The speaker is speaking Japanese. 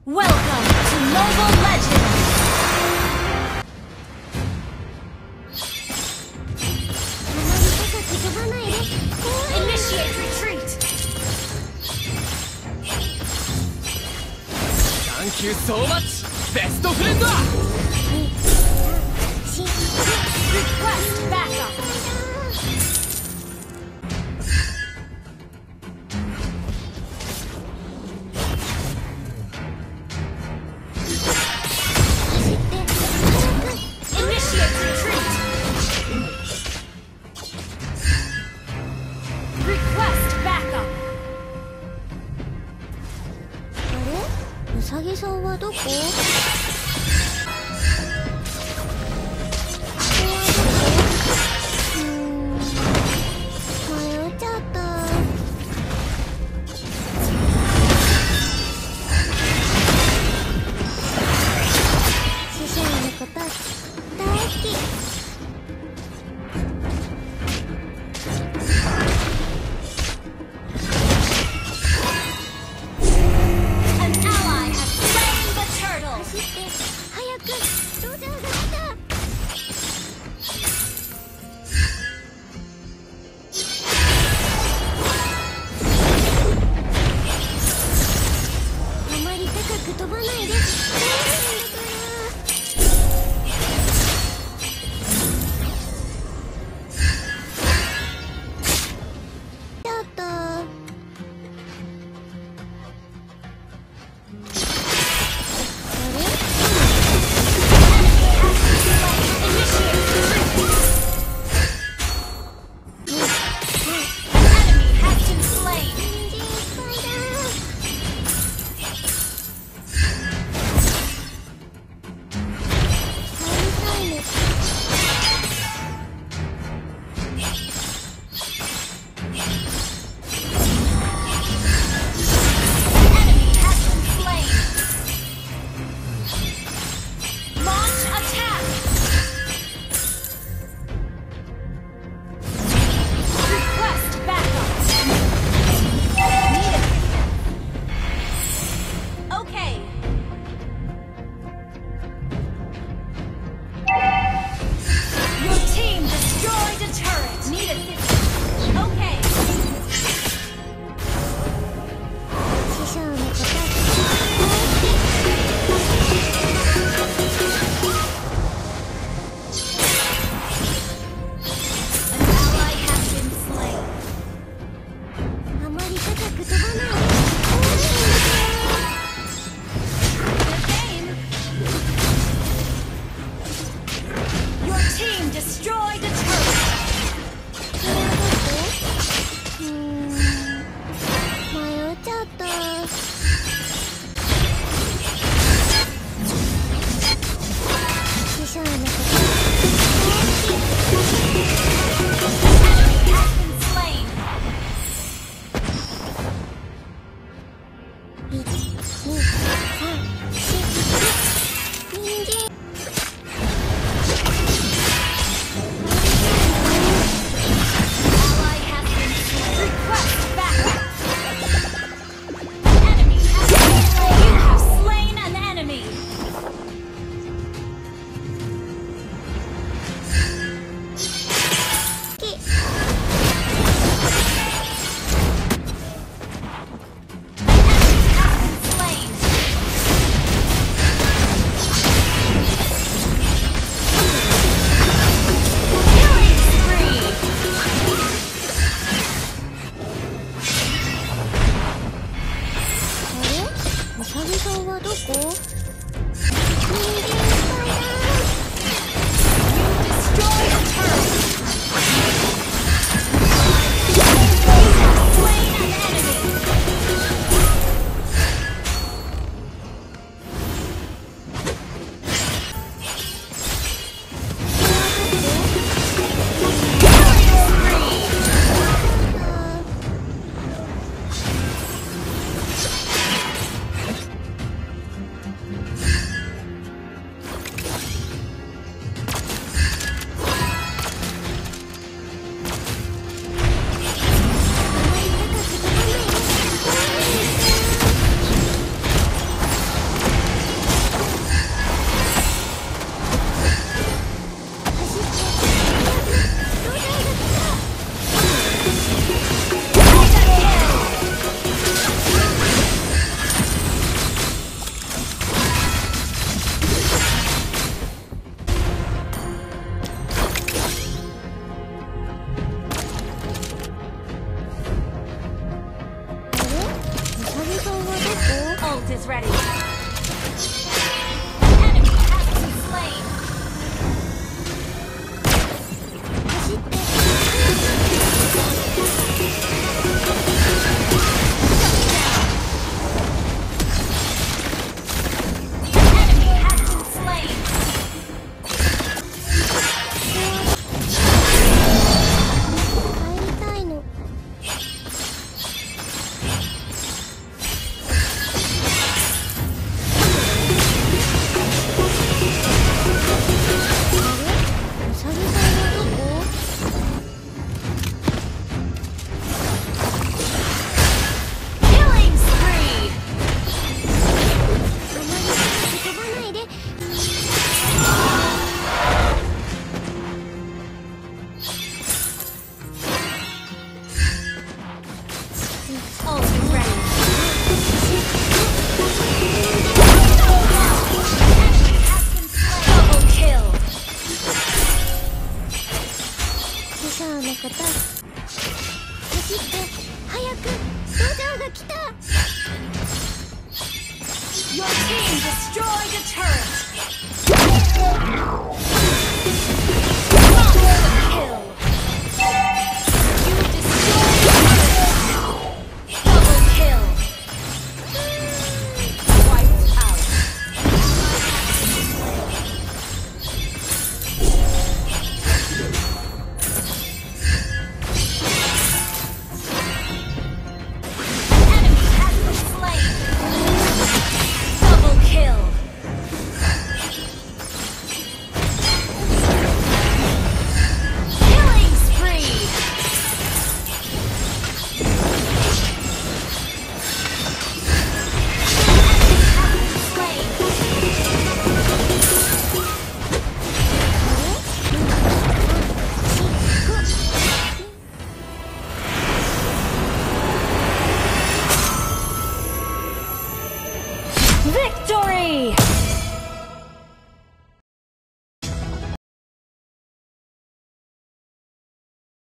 Welcome to Mobile Legends! Initiate retreat! Thank you so much, best friend! Request backup! Initiate retreat! Request backup! あれ？うさぎさんはどこ？迷っちゃった。師匠のこと大好き。 An ally has slain the turtle! 走って早くロジャーが来た。あまり高く飛ばないで。ちょっと。 Enemy has been slain! 人参いっぱいだ。タイム。 Enemy has been slain! Launch attack! Request backup! Needed. Okay. Your team destroyed a turret. Need assistance. Okay. 師匠のこと大好き。 An ally has been slain. あまり高く飛ばないで。 Good game. Your team destroyed a turret. 迷っちゃった。師匠のこと Enemy has been slain. 1、2、3、4。人参。 Ally has been slain. Request backup. Enemy has been slain. You have slain an enemy. Slain. Killing spree. あれ？うさぎさんはどこ？人参いっぱいだ。 Destroy the turret. Slain an enemy. Killing spree. ult is ready. An enemy has been slain. 走って Enemy has been slain. 帰りたいの。うさぎさんはどこ？ Killing spree. あまり飛ばないで。 Ult is ready. Double kill. 師匠の方走って早く土壌が来た。 Your team destroyed a turret.